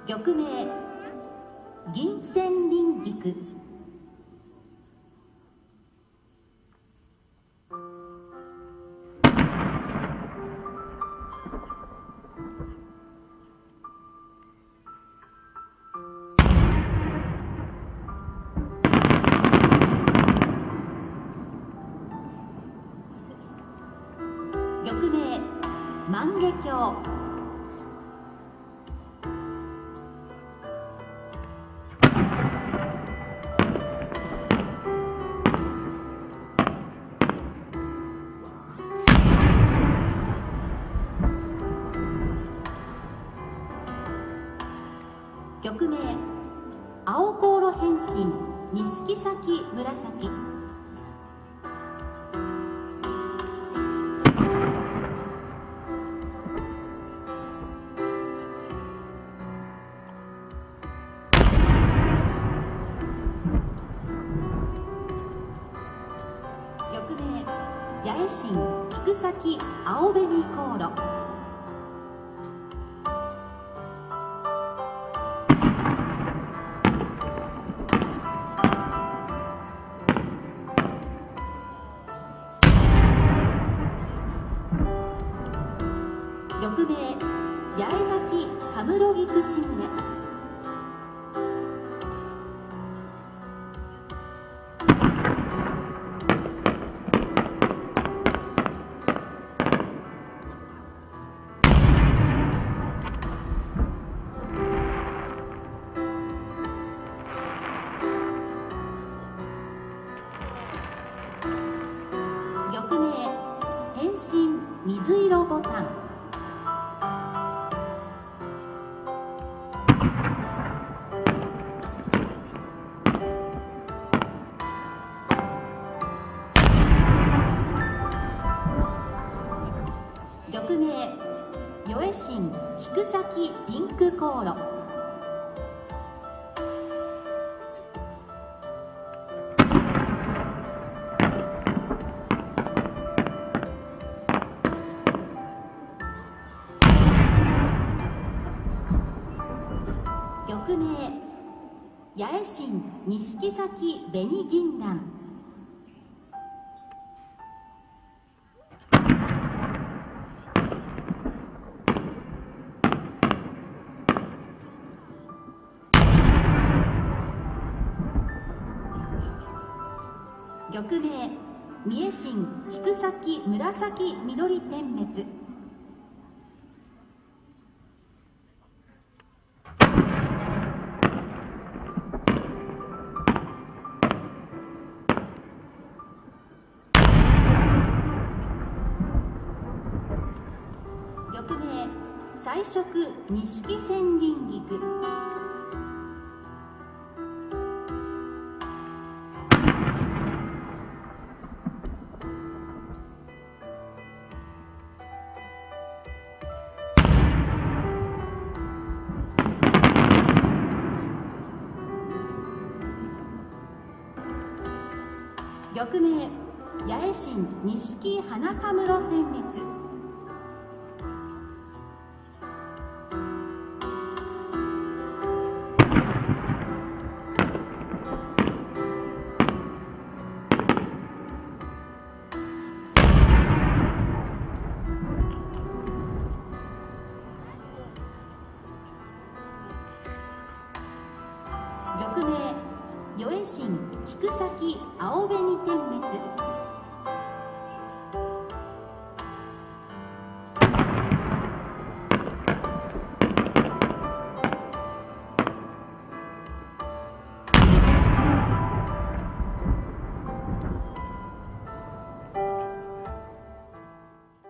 玉名銀線輪菊。玉名万華鏡。玉名青航路変身錦崎紫。玉名八重心菊崎青紅航路。玉名八重崎カムロギクシンネ。玉名変身水色ボタン。玉名与江新菊崎ピンク航路。玉名八重心錦崎紅銀蘭。玉名三重心菊崎紫緑点滅。玉名彩色錦千輪菊。玉名八重心錦花カムロ点滅。玉名与江新菊崎青紅点滅。